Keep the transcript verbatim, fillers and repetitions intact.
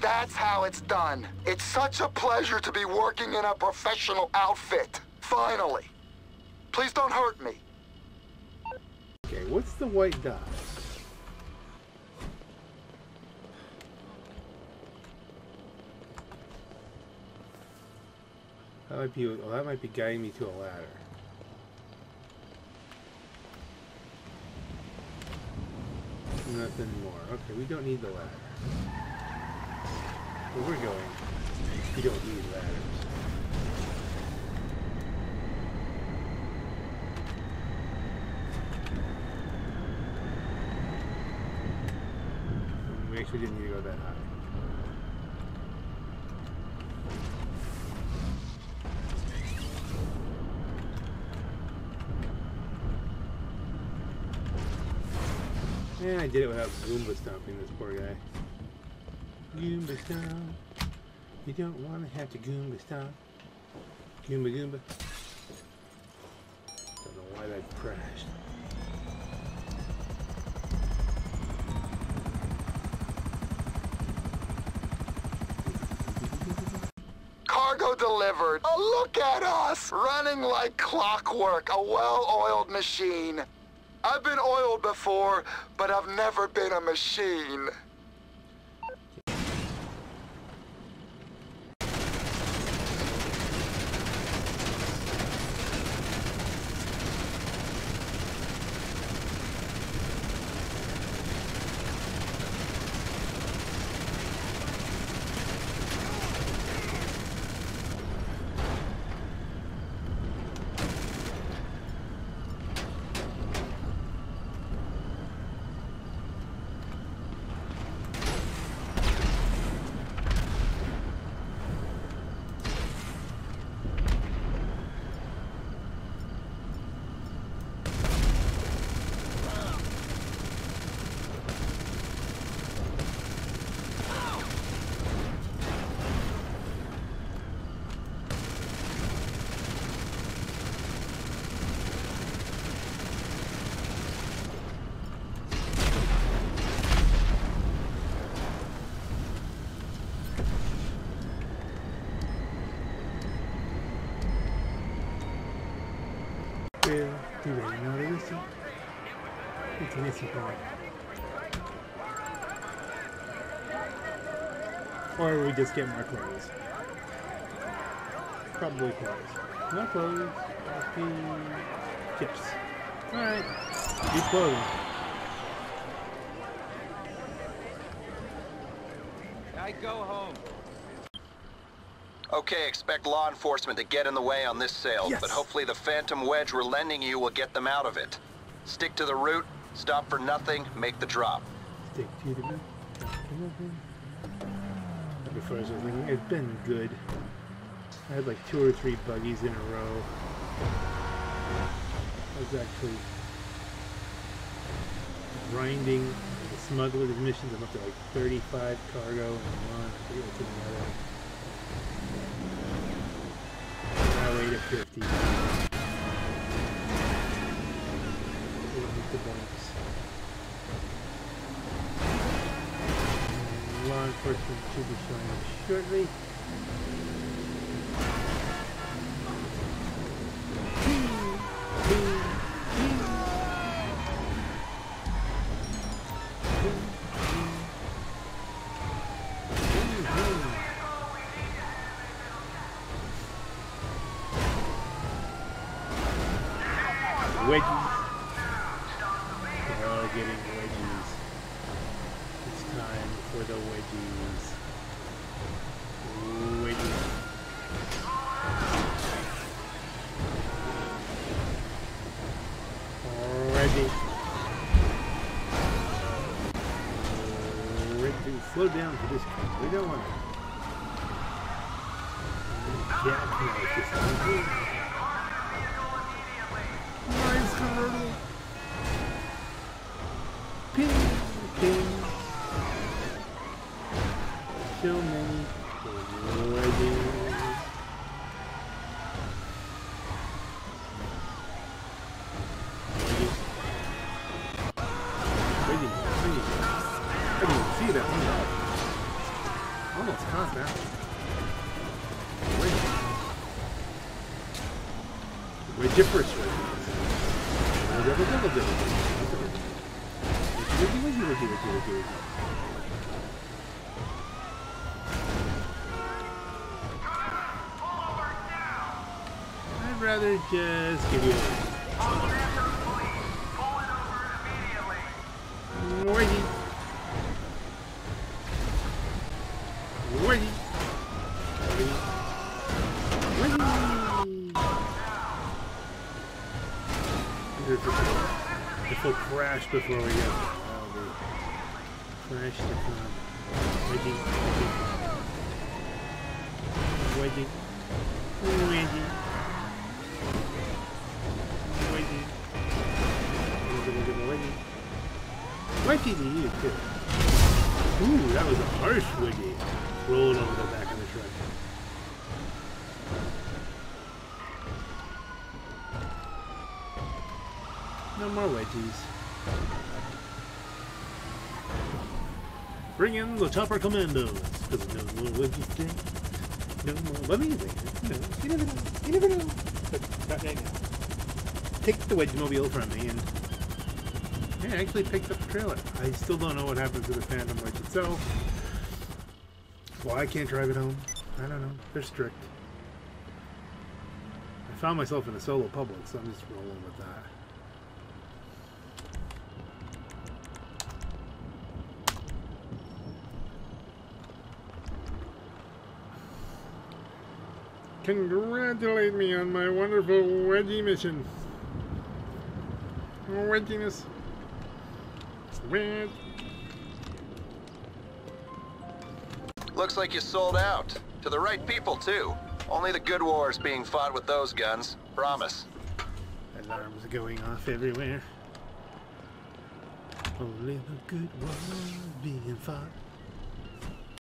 That's how it's done. It's such a pleasure to be working in a professional outfit. Finally. Please don't hurt me. Okay, what's the white dot? That might be, well, that might be guiding me to a ladder. Nothing more. Okay, we don't need the ladder. Where we're going, we don't need ladders. We actually didn't need to go that high. And I did it without Goomba stomping this poor guy. Goomba stomp. You don't want to have to Goomba stomp. Goomba Goomba. Don't know why that crashed. Cargo delivered. Oh, look at us! Running like clockwork, a well-oiled machine. I've been oiled before, but I've never been a machine. Well, do they know the missing? It's a missing point. Or we just get more clothes. Probably clothes. Not clothes. Happy chips. Alright. Keep clothing. I go home. Okay, expect law enforcement to get in the way on this sale, Yes. but hopefully the Phantom Wedge we're lending you will get them out of it. Stick to the route, stop for nothing, make the drop. Stick to the root. Before I was thinking, it's been good. I had like two or three buggies in a row. I was actually grinding the smuggler's missions. I'm up to like thirty-five cargo and one. I forget what's in the other. Now way to fifty. We'll hit the bumps. Law enforcement should be showing up shortly. Wedgies. They're all getting wedgies. It's time for the wedgies. Wedgies. Ready. Ready. Slow down for this car. We don't want to. Jackknife this thing. Nice convertible. Ping, ping. So many weddings. Weddings, weddings. I didn't see that one. now. Wedge. Wedgiferous wedges. Double, double, double, double. Wedgie, wedgie, wedgie, wedgie, wedgie, wedgie. I'd rather just give you a wedgie. Wedgie. Wedgie. Wedgie. If we'll crash before we get there. Crash the car. Wedgie. Wedgie. Wedgie. Wedgie. Wedgie. Wedgie to you, too. Ooh, that was a harsh wedgie. Rolling over the back of the truck. No more wedgies. Bring in the Chopper Commandos. Because no more wedgies today. No more. Well, anything. You know, you never know. You never know. But not right now. Take the Wedgemobile from me and... Yeah, I actually picked up the trailer. I still don't know what happened to the Phantom Wedge itself. Well, I can't drive it home. I don't know. They're strict. I found myself in a solo public, so I'm just rolling with that. Congratulate me on my wonderful wedgie mission. Wedginess. Wedge. Looks like you sold out. To the right people, too. Only the good wars being fought with those guns. Promise. Alarms are going off everywhere. Only the good wars being fought.